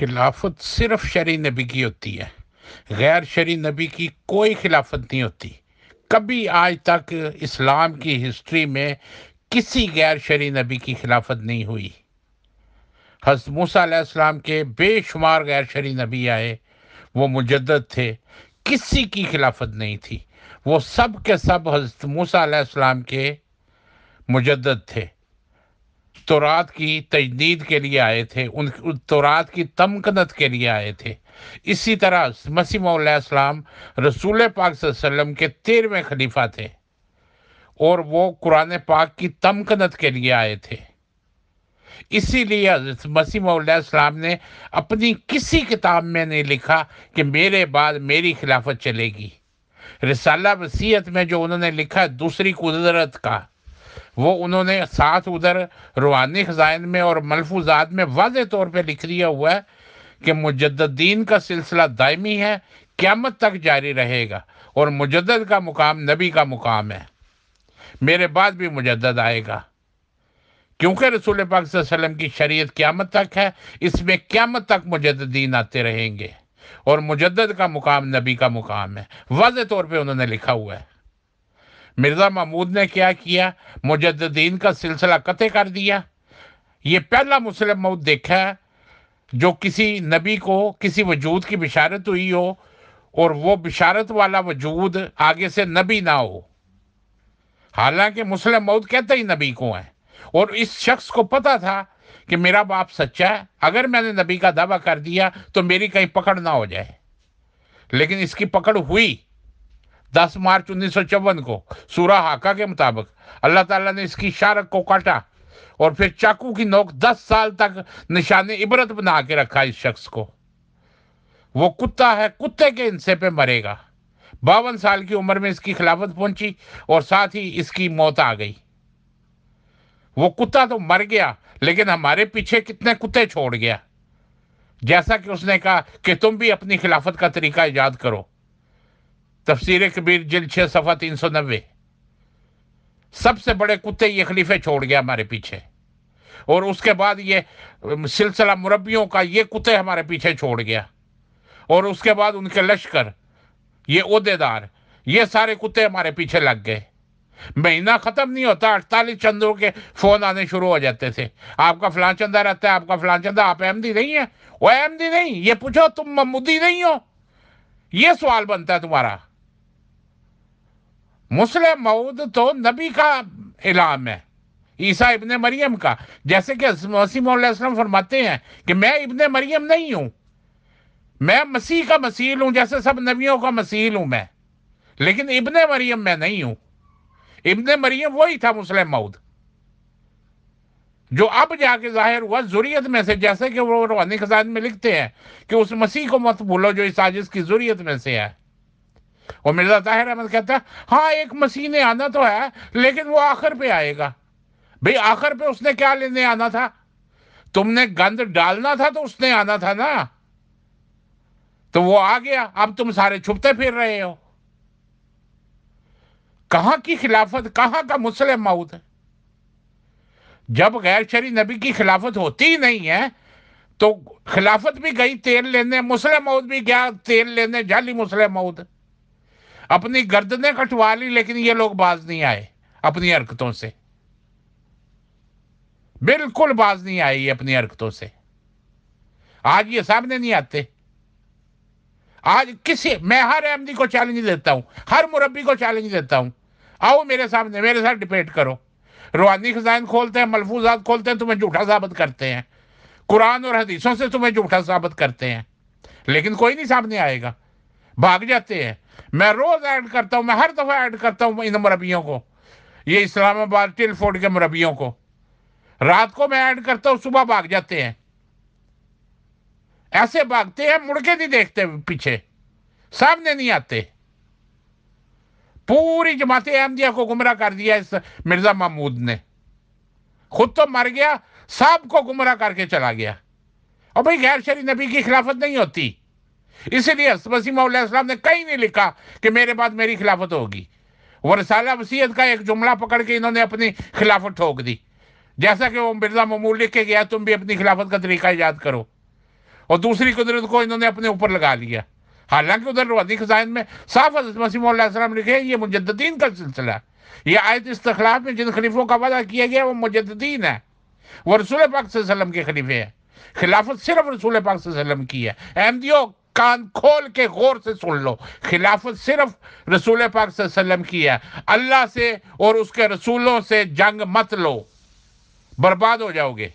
खिलाफत सिर्फ शरई नबी की होती है, गैर शरई नबी की कोई खिलाफत नहीं होती। कभी आज तक इस्लाम की हिस्ट्री में किसी गैर शरई नबी की खिलाफत नहीं हुई। हज़रत मूसा अलैहिस्सलाम के बेशुमार गैर शरई नबी आए, वो मुजद्दद थे, किसी की खिलाफत नहीं थी। वो सब के सब हज़रत मूसा अलैहिस्सलाम के मुजद्दद थे, तौरात की तजदीद के लिए आए थे, उन तौरात की तमकनत के लिए आए थे। इसी तरह मसीह मौऊद अलैहिस्सलाम रसूल पाक सल्लल्लाहु अलैहि वसल्लम के 13वें खलीफा थे और वो कुरान पाक की तमकनत के लिए आए थे। इसीलिए हज़रत मसीह मौऊद अलैहिस्सलाम ने अपनी किसी किताब में नहीं लिखा कि मेरे बाद मेरी खिलाफत चलेगी। रिसाला वसीयत में जो उन्होंने लिखा दूसरी कुदरत का, वो उन्होंने साथ उधर रूहानी खजाइन में और मलफूजात में वाज़ेह तौर पे लिख दिया हुआ है कि मुजद्ददीन का सिलसिला दायमी है, क़यामत तक जारी रहेगा और मुजद्दद का मुकाम नबी का मुकाम है। मेरे बाद भी मुजद्दद आएगा, क्योंकि रसूल पाक सल्लल्लाहु अलैहि वसल्लम की शरीयत क़यामत तक है, इसमें क़यामत तक मुजद्ददीन आते रहेंगे और मुजद्दद का मुकाम नबी का मुकाम है। वाज़ेह तौर पे उन्होंने लिखा हुआ है। मिर्ज़ा महमूद ने क्या किया, मुजद्ददीन का सिलसिला कतई कर दिया। ये पहला मुस्लिम मौत देखा है जो किसी नबी को किसी वजूद की बिशारत हुई हो और वो बिशारत वाला वजूद आगे से नबी ना हो। हालांकि मुस्लिम मौत कहते ही नबी को है और इस शख्स को पता था कि मेरा बाप सच्चा है, अगर मैंने नबी का दावा कर दिया तो मेरी कहीं पकड़ ना हो जाए। लेकिन इसकी पकड़ हुई। 10 मार्च 1954 को सूरह हाका के मुताबिक अल्लाह ताला ने इसकी शारक को काटा और फिर चाकू की नोक 10 साल तक निशाने इबरत बना के रखा इस शख्स को। वो कुत्ता है, कुत्ते के हिस्से पे मरेगा। 52 साल की उम्र में इसकी खिलाफत पहुंची और साथ ही इसकी मौत आ गई। वो कुत्ता तो मर गया, लेकिन हमारे पीछे कितने कुत्ते छोड़ गया। जैसा कि उसने कहा कि तुम भी अपनी खिलाफत का तरीका ईजाद करो। तफसीर कबीर जिल्द 6 सफ़ा 390। सबसे बड़े कुत्ते ये खलीफे छोड़ गया हमारे पीछे, और उसके बाद ये सिलसिला मुरब्बियों का ये कुत्ते हमारे पीछे छोड़ गया, और उसके बाद उनके लश्कर, ये ओहदेदार, ये सारे कुत्ते हमारे पीछे लग गए। महीना खत्म नहीं होता, 48 चंदों के फोन आने शुरू हो जाते थे। आपका फलां चंदा रहता है, आपका फलां चंदा, आप अहमदी नहीं है? वो अहमदी नहीं, ये पूछो तुम महमूदी नहीं हो, ये सवाल बनता है तुम्हारा। मुस्लिम मऊद तो नबी का इलाम है, ईसा इब्ने मरियम का। जैसे कि मसीह मौऊद अलैहिस्सलाम फरमाते हैं कि मैं इब्ने मरियम नहीं हूं, मैं मसीह का मसीह हूं, जैसे सब नबियों का मसीह हूं मैं, लेकिन इब्ने मरियम मैं नहीं हूं। इब्ने मरियम वही था मुस्लिम मऊद जो अब जाके जाहिर हुआ जुरियत में से, जैसे कि वो रूहानी खजान में लिखते हैं कि उस मसीह को मत भूलो जो इस साजिश की जुरियत में से है। और मिर्जा ताहिर अहमद कहता है हाँ एक मसीह ने आना तो है, लेकिन वो आखिर पे आएगा। भाई आखिर पे उसने क्या लेने आना था? तुमने गंद डालना था तो उसने आना था ना, तो वो आ गया, अब तुम सारे छुपते फिर रहे हो। कहां की खिलाफत, कहां का मुस्लिम मऊद? जब गैर शरई नबी की खिलाफत होती ही नहीं है तो खिलाफत भी गई तेल लेने, मुस्लिम मऊद भी गया तेल लेने, जाली मुस्लिम मऊद। अपनी गर्दनें कटवा ली, लेकिन ये लोग बाज नहीं आए अपनी हरकतों से, बिल्कुल बाज नहीं आए ये अपनी हरकतों से। आज ये सामने नहीं आते। आज किसी, मैं हर अहमदी को चैलेंज देता हूं, हर मुरब्बी को चैलेंज देता हूं, आओ मेरे सामने, मेरे साथ डिबेट करो। रूहानी खजाइन खोलते हैं, मलफूजात खोलते हैं, तुम्हें झूठा साबित करते हैं, कुरान और हदीसों से तुम्हें झूठा साबित करते हैं, लेकिन कोई नहीं सामने आएगा, भाग जाते हैं। मैं रोज ऐड करता हूं, मैं हर दफा ऐड करता हूं इन मुरब्बियों को, ये इस्लामाबाद टिलफोर्ड के मुरब्बियों को। रात को मैं ऐड करता हूं, सुबह भाग जाते हैं। ऐसे भागते हैं, मुड़ के नहीं देखते पीछे, सामने नहीं आते। पूरी जमात अहमदिया को गुमराह कर दिया इस मिर्जा महमूद ने। खुद तो मर गया, सबको गुमराह करके चला गया। और भाई गैर शरई नबी की खिलाफत नहीं होती, इसलिए मसीह मौऊद अलैहिस्सलाम ने कहीं नहीं लिखा कि मेरे बाद मेरी खिलाफत होगी। वो रिसाला वसीयत का एक जुमला पकड़ के इन्होंने अपनी खिलाफत ठोक दी, जैसा कि वो मिर्जा महमूद लिख के गया तुम भी अपनी खिलाफत का तरीका ईजाद करो। اور دوسری قدرت کو انہوں نے اپنے اوپر لگا لیا. حالانکہ ادھر روحانی خزائن میں صاف حضرت مسیح موعود علیہ السلام لکھے یہ مجددین کا سلسلہ ہے. یہ آیت استخلاف میں جن خلیفوں کا وعدہ کیا گیا وہ مجددین ہیں، وہ رسول پاک صلی اللہ علیہ وسلم کے خلیفے ہیں. خلافت صرف رسول پاک صلی اللہ علیہ وسلم کی ہے. احمدیوں کان کھول کے غور سے سن لو، خلافت صرف رسول پاک صلی اللہ علیہ وسلم کی ہے. اللہ سے اور اس کے رسولوں سے جنگ مت لو، برباد ہو جاؤ گے.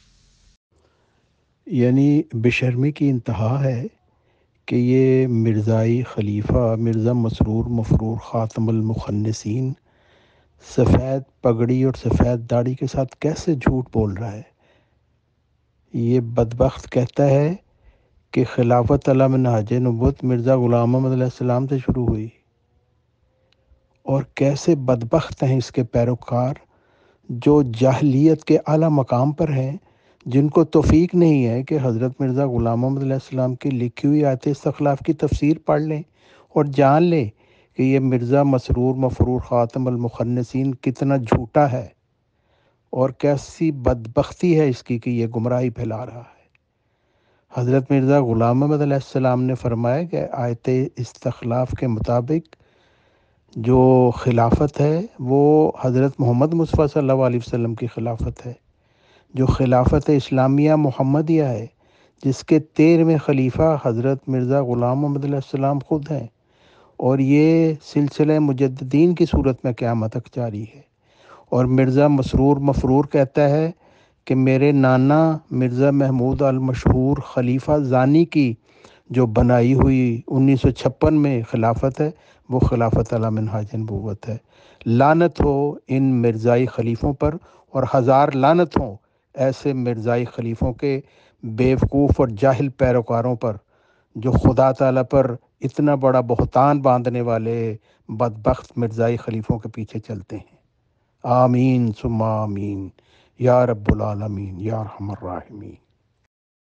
یعنی بے شرمی کی انتہا ہے کہ یہ مرزائی خلیفہ مرزا مسرور مفرور خاتم المخنثین سفید پگڑی اور سفید داڑھی کے ساتھ کیسے جھوٹ بول رہا ہے. یہ بدبخت کہتا ہے کہ خلافت علی منہاج نبوت مرزا غلام محمد علیہ السلام سے شروع ہوئی، اور کیسے بدبخت ہیں اس کے پیروکار جو جاہلیت کے اعلیٰ مقام پر ہیں، جن کو توفیق نہیں ہے کہ حضرت مرزا غلام محمد علیہ السلام کی لکھی ہوئی آیت استخلاف کی تفسیر پڑھ لیں اور جان لیں کہ یہ مرزا مسرور مفرور خاتم المخنثین کتنا جھوٹا ہے، اور کیسی بدبختی ہے اس کی کہ یہ گمراہی پھیلا رہا ہے. حضرت مرزا غلام محمد علیہ السلام نے فرمایا کہ آیت استخلاف کے مطابق جو خلافت ہے وہ حضرت محمد مصطفیٰ صلی اللہ علیہ وسلم کی خلافت ہے، جو خلافت اسلامیہ محمدیہ ہے، جس کے 13ویں خلیفہ حضرت مرزا غلام محمد علیہ السلام خود ہیں، اور یہ سلسلہ مجددین کی صورت میں قیامت تک جاری ہے. اور مرزا مسرور مفرور کہتا ہے کہ میرے نانا مرزا محمود المشہور خلیفہ ثانی کی جو بنائی ہوئی 1956 میں خلافت ہے وہ خلافت علی منہاج نبوت ہے. لعنت ہو ان مرزائی خلیفوں پر، اور ہزار لعنت ہوں ایسے مرزائی خلیفوں کے بیوقوف اور جاہل پیروکاروں پر جو خدا تعالیٰ پر اتنا بڑا بہتان باندھنے والے بدبخت مرزائی خلیفوں کے پیچھے چلتے ہیں. آمین ثم آمین یا رب العالمین یا ارحم الراحمین.